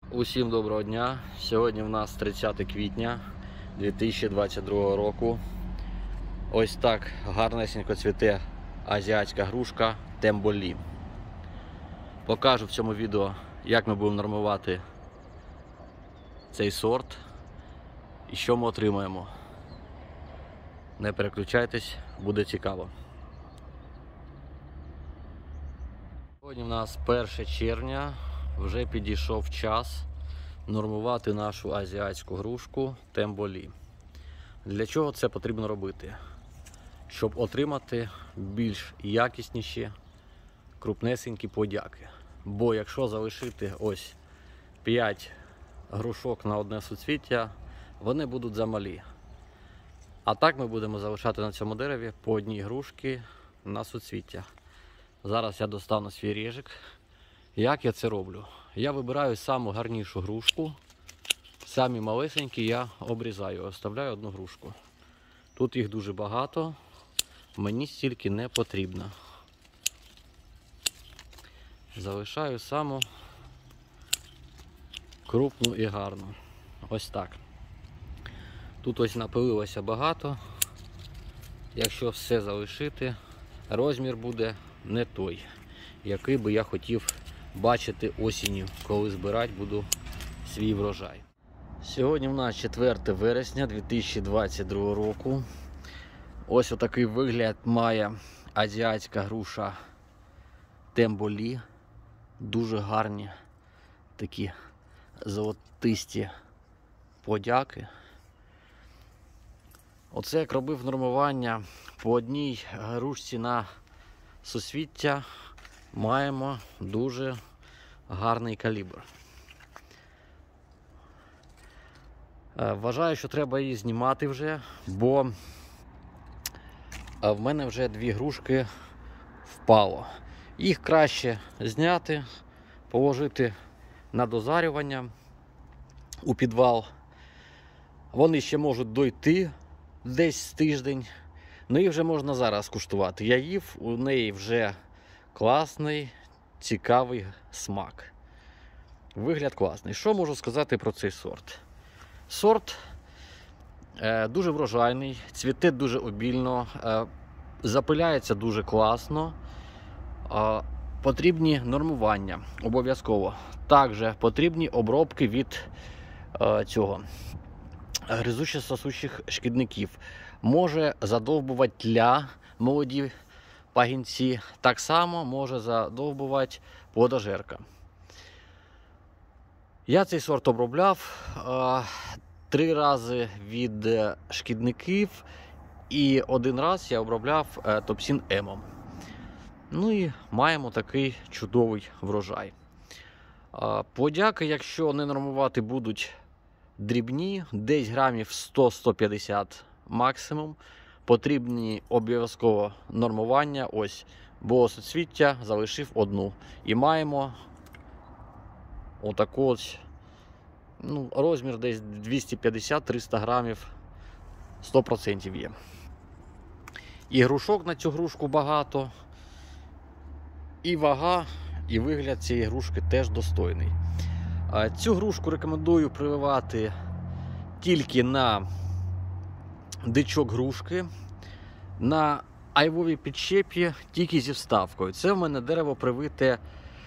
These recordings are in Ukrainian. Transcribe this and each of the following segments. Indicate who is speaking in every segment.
Speaker 1: Усім доброго дня! Сьогодні в нас 30 квітня 2022 року. Ось так гарнесенько цвіте азіатська грушка Темболі. Покажу в цьому відео, як ми будемо нормувати цей сорт і що ми отримаємо. Не переключайтесь, буде цікаво. Сьогодні в нас 1 червня. Вже підійшов час нормувати нашу азіатську грушку Темболі. Для чого це потрібно робити? Щоб отримати більш якісніші, крупнесенькі подяки. Бо якщо залишити ось 5 грушок на одне суцвіття, вони будуть замалі. А так ми будемо залишати на цьому дереві по одній грушці на суцвіття. Зараз я достану свій ріжик. Як я це роблю? Я вибираю саму гарнішу грушку, самі малесенькі я обрізаю, оставляю одну грушку. Тут їх дуже багато, мені стільки не потрібно. Залишаю саму крупну і гарну. Ось так. Тут ось напилилося багато. Якщо все залишити, розмір буде не той, який би я хотів бачити осінню, коли збирати буду свій врожай. Сьогодні в нас 4 вересня 2022 року. Ось отакий вигляд має азіатська груша Темболі. Дуже гарні такі золотисті подяки. Оце як робив нормування по одній грушці на суцвіття. Маємо дуже гарний калібр. Вважаю, що треба її знімати вже, бо в мене вже 2 грушки впало. Їх краще зняти, положити на дозарювання у підвал. Вони ще можуть дойти десь тиждень, ну і вже можна зараз куштувати. Я їв, у неї вже класний, цікавий смак. Вигляд класний. Що можу сказати про цей сорт? Сорт дуже врожайний, цвіте дуже обільно, запиляється дуже класно. Потрібні нормування обов'язково. Також потрібні обробки від гризучих сосучих шкідників. Може задовбувати тля молоді пагінці, так само може задовбувати плодожерка. Я цей сорт обробляв 3 рази від шкідників і 1 раз я обробляв Топсін Емом. Ну і маємо такий чудовий врожай. Плодяки, якщо не нормувати, будуть дрібні, десь грамів 100-150 максимум. Потрібні обов'язково нормування, ось, бо суцвіття залишив 1. І маємо отаку ось, розмір десь 250-300 грамів, 100% є. І грушок на цю грушку багато, і вага, і вигляд цієї грушки теж достойний. Цю грушку рекомендую прививати тільки на дичок грушки, на айвовій підщепі тільки зі вставкою. Це в мене дерево привите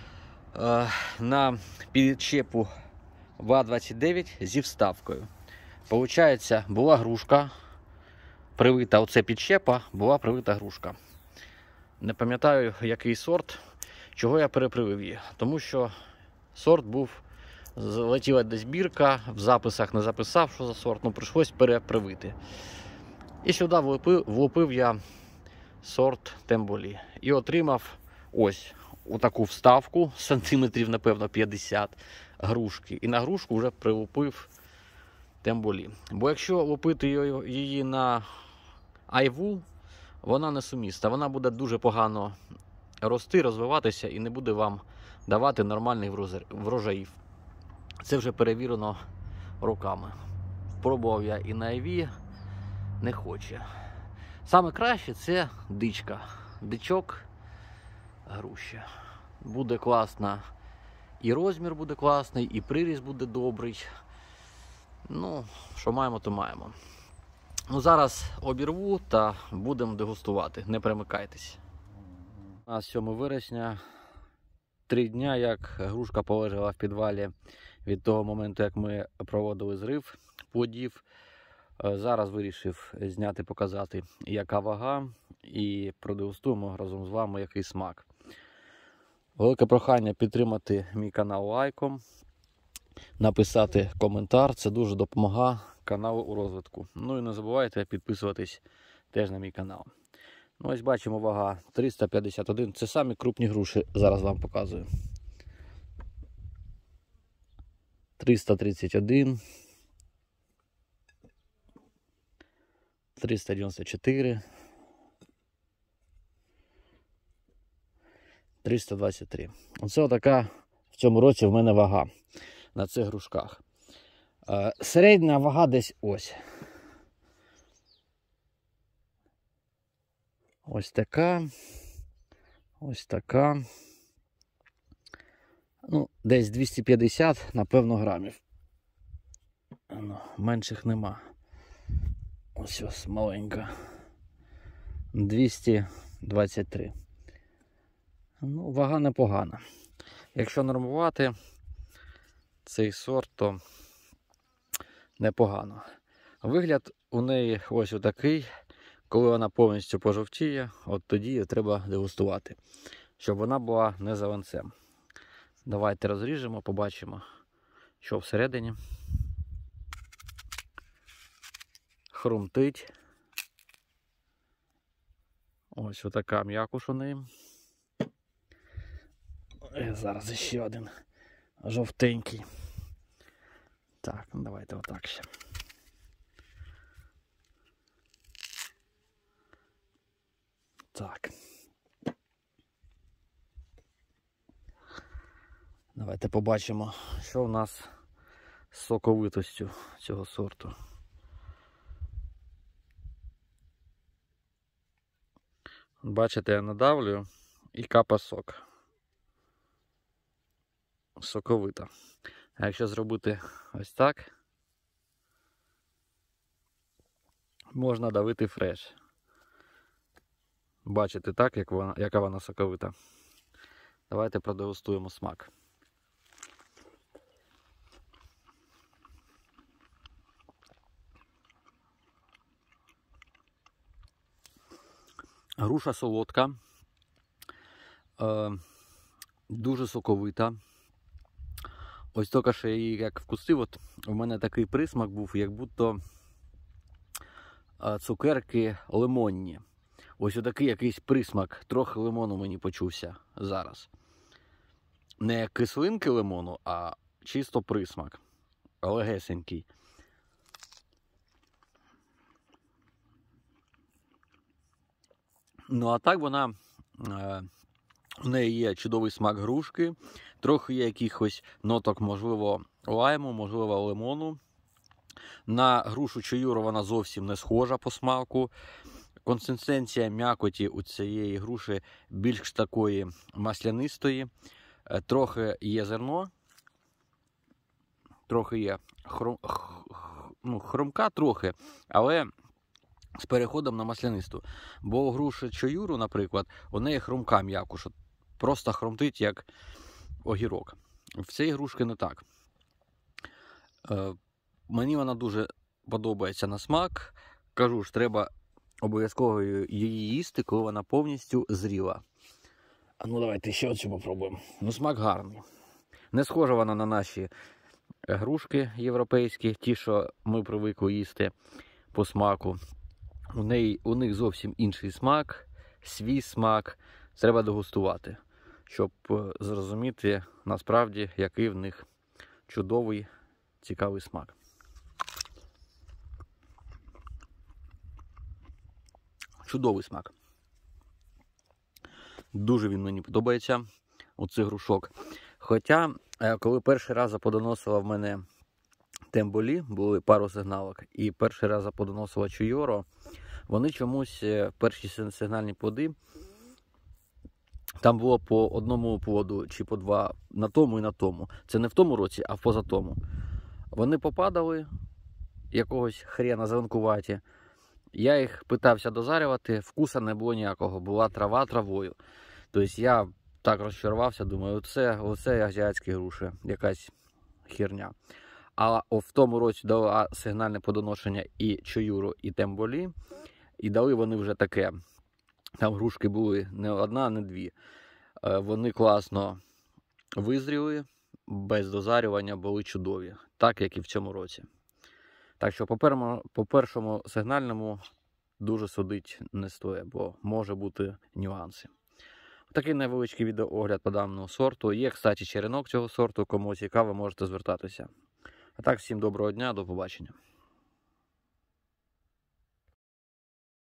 Speaker 1: на підщепу ВА-29 зі вставкою. Получається, була грушка привита, оце підщепа, була привита грушка. Не пам'ятаю, який сорт, чого я перепривив її. Тому що сорт був, залетіла десь бірка, в записах не записав, що за сорт, прийшлось перепривити. І сюди влупив я сорт Темболі. І отримав ось таку вставку, сантиметрів, напевно, 50 грушки. І на грушку вже прилупив Темболі. Бо якщо лупити її на айву, вона несумісна. Вона буде дуже погано рости, розвиватися і не буде вам давати нормальних врожаїв. Це вже перевірено роками. Пробував я і на айві, не хоче. Саме краще це дичка. Дичок груші. Буде класна І розмір буде класний, і приріст буде добрий. Ну, що маємо, то маємо. Ну, зараз обірву та будемо дегустувати. Не перемикайтесь. У нас 7 вересня. 3 дня, як грушка полежала в підвалі від того моменту, як ми проводили зрив плодів. Зараз вирішив зняти, показати, яка вага, і продегустуємо разом з вами, який смак. Велике прохання підтримати мій канал лайком, написати коментар, це дуже допомагає каналу у розвитку. Ну і не забувайте підписуватись теж на мій канал. Ну, ось бачимо, вага 351, це самі крупні груші, зараз вам показую. 331, 394, 323. Оце така в цьому році в мене вага на цих грушках. Середня вага десь ось. Ось така. Ось така. Ну, десь 250, напевно, грамів. Ну, менших нема. Ось ось маленька. 223. Ну, вага непогана. Якщо нормувати цей сорт, то непогано. Вигляд у неї ось отакий. Коли вона повністю пожовтіє, от тоді її треба дегустувати, щоб вона була не зеленцем. Давайте розріжемо, побачимо, що всередині. Хрумтить. Ось отака м'якуш у неї. Зараз ще один жовтенький. Так, ну давайте отак ще. Так. Давайте побачимо, що в нас з соковитостю цього сорту. Бачите, я надавлюю і капа сок. Соковита. А якщо зробити ось так, можна давити фреш. Бачите так, яка вона соковита. Давайте продегустуємо смак. Груша солодка, дуже соковита. Ось тільки що я її як вкусив, от у мене такий присмак був, як будто цукерки лимонні. Ось отакий якийсь присмак, трохи лимону мені почувся зараз. Не як кислинки лимону, а чисто присмак. Легесенький. Ну а так вона, у неї є чудовий смак грушки, трохи є якихось ноток, можливо, лайму, можливо, лимону. На грушу чаюру вона зовсім не схожа по смаку. Консистенція м'якоті у цієї груші більш такої маслянистої. Трохи є зерно, трохи є хрумка трохи, але з переходом на маслянисту. Бо у груші чаюру, наприклад, у неї хрумка м'якуш, просто хрумтить як огірок. В цій грушки не так. Мені вона дуже подобається на смак. Кажу ж, треба обов'язково її їсти, коли вона повністю зріла. А ну давайте ще оцю попробуємо. Ну смак гарний. Не схожа вона на наші грушки європейські, ті, що ми привикли їсти по смаку. У них зовсім інший смак, свій смак. Треба дегустувати, щоб зрозуміти насправді, який в них чудовий, цікавий смак. Чудовий смак. Дуже він мені подобається, у цих грушок. Хоча, коли перший раз заподоносила в мене темболі, були пару сигналок, і перший раз заподоносила чуйоро, вони чомусь, перші сигнальні плоди, Там було по одному плоду чи по два на тому і на тому. Це не в тому році, а в позатому. Вони попадали, якогось хрена зеленкуваті. Я їх питався дозарювати, вкуса не було ніякого, була трава травою. Тобто я так розчарувався, думаю, оце азіатські груші, якась херня. А в тому році дала сигнальне плодоношення і чоюру, і темболі, і дали вони вже таке. Там грушки були не одна, не дві. Вони класно визріли, без дозарювання були чудові, так як і в цьому році. Так що по першому сигнальному дуже судити не стоїть, бо може бути нюанси. Такий невеличкий відеоогляд по даному сорту. Є, кстати, черенок цього сорту, кому цікаво, можете звертатися. А так, всім доброго дня, до побачення.